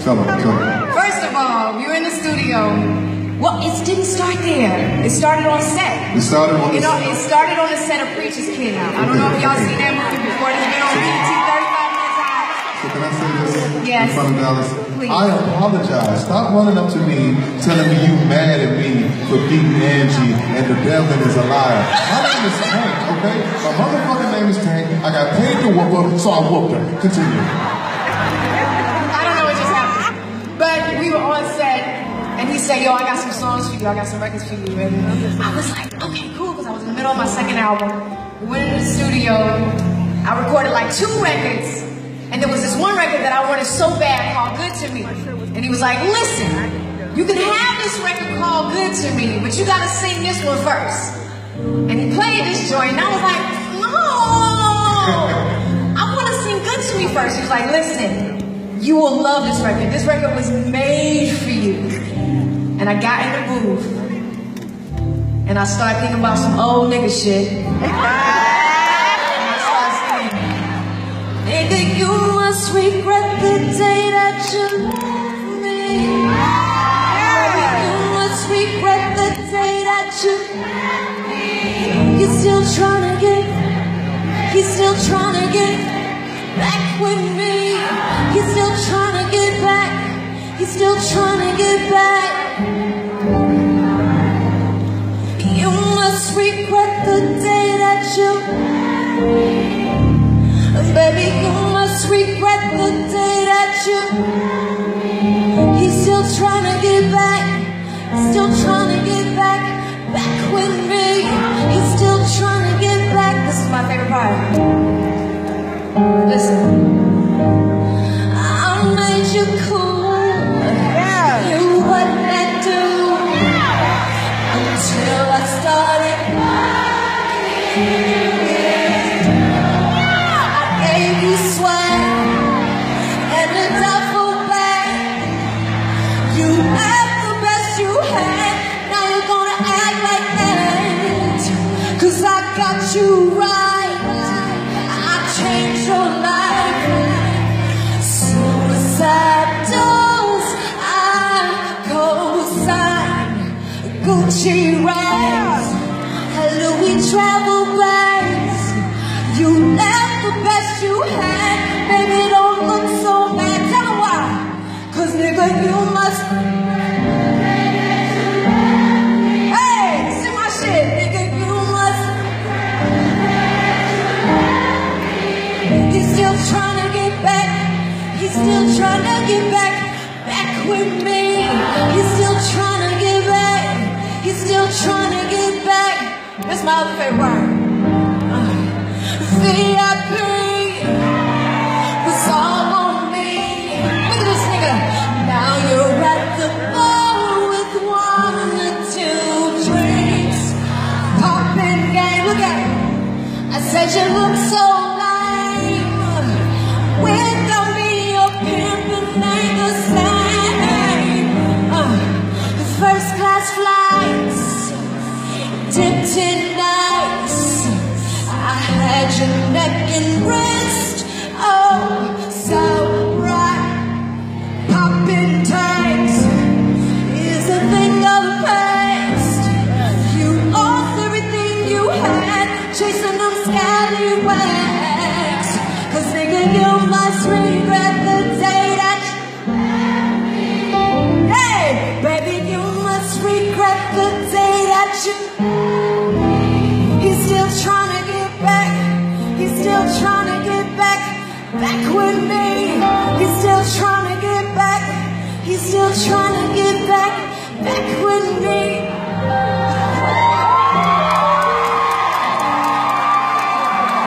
Tell me. First of all, we were in the studio. Well, it didn't start there. It started on set. It started on It started on the set of Preacher's Kid. I don't know if y'all seen that movie before. It's been on BET 35 minutes high. So can I say this yes. in front of Dallas? Please. I apologize. Stop running up to me telling me you mad at me for beating Angie and the devil is a liar. My name is Tank, okay? My motherfucking name is Tank. I got paid to whoop her, so I whooped her. Continue. I don't know what just happened. But we were on set, and he said, yo, I got some songs for you. I got some records for you. And I was like, okay, cool, because I was in the middle of my second album. We went into the studio. I recorded like 2 records. And there was this one record that I wanted so bad called Good to Me. And he was like, listen, you can have this record called Good to Me, but you gotta sing this one first. And he played this joint, and I was like, no, I wanna sing Good to Me first. He was like, listen, you will love this record. This record was made for you. And I got in the booth, and I started thinking about some old nigga shit. Nigga, you must regret the day that you left me. You must regret the day that you left me. You're still trying to get back with me. You're still trying to get back. You're still trying to get back. You must regret the day that you left me. Baby, you must regret the day that you. He's still trying to get back. Still trying to get back with me. He's still trying to get back. This is my favorite part. Listen. I made you cool. You wouldn't let do until I started crying. You swear and the devil bag. You had the best you had. Now you're gonna act like that. 'Cause I got you right. I changed your life. Suicide doors, I co-sign. Gucci rags, Louis travel bags. You left the best you had. Baby, don't look so bad. Tell me why. 'Cause nigga, you must. Hey, sing my shit. Nigga, you must. He's still trying to get back. He's still trying to get back with me. He's still trying to get back. He's still trying to get back. That's my other favorite word. VIP was all on me. Look at this nigga. Now you're at the bar with 1 or 2 drinks. Poppin' game, look at it. I said you look so lame. Without me, your pimpin' ain't the same. First class flights, dipped in nights. I had your neck and wrist, oh, so right. Poppin' tags is a thing of the past. You lost everything you had, chasing them scallywags. 'Cause nigga, you must regret the day that you. Hey, baby, you must regret the day that you. He's still trying to get back. He's still trying to get back with me. He's still trying to get back. He's still trying to get back with me.